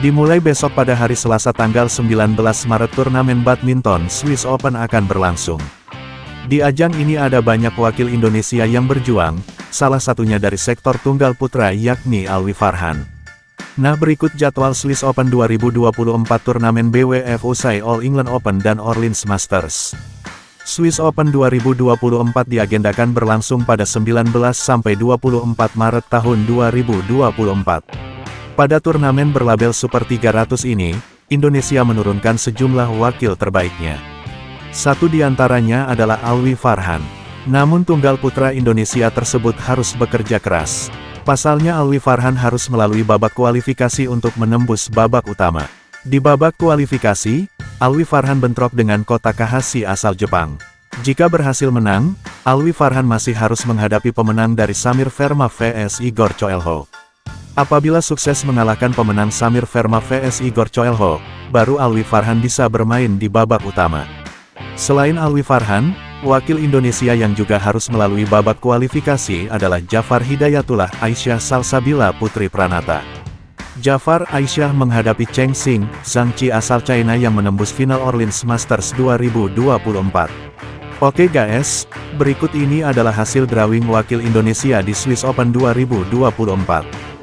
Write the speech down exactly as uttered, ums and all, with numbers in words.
Dimulai besok pada hari Selasa tanggal sembilan belas Maret turnamen badminton Swiss Open akan berlangsung. Di ajang ini ada banyak wakil Indonesia yang berjuang, salah satunya dari sektor tunggal putra yakni Alwi Farhan. Nah, berikut jadwal Swiss Open dua ribu dua puluh empat turnamen B W F usai All England Open dan Orleans Masters. Swiss Open dua ribu dua puluh empat diagendakan berlangsung pada sembilan belas sampai dua puluh empat Maret tahun dua ribu dua puluh empat. Pada turnamen berlabel Super tiga ratus ini, Indonesia menurunkan sejumlah wakil terbaiknya. Satu di antaranya adalah Alwi Farhan. Namun tunggal putra Indonesia tersebut harus bekerja keras. Pasalnya Alwi Farhan harus melalui babak kualifikasi untuk menembus babak utama. Di babak kualifikasi, Alwi Farhan bentrok dengan Kota Kahashi asal Jepang. Jika berhasil menang, Alwi Farhan masih harus menghadapi pemenang dari Samir Verma vs Igor Coelho. Apabila sukses mengalahkan pemenang Samir Verma vs Igor Coelho, baru Alwi Farhan bisa bermain di babak utama. Selain Alwi Farhan, wakil Indonesia yang juga harus melalui babak kualifikasi adalah Jafar Hidayatullah Aisyah Salsabila Putri Pranata. Jafar Aisyah menghadapi Cheng Xing, Zhang Qi asal China yang menembus final Orleans Masters dua ribu dua puluh empat. Oke guys, berikut ini adalah hasil drawing wakil Indonesia di Swiss Open dua ribu dua puluh empat.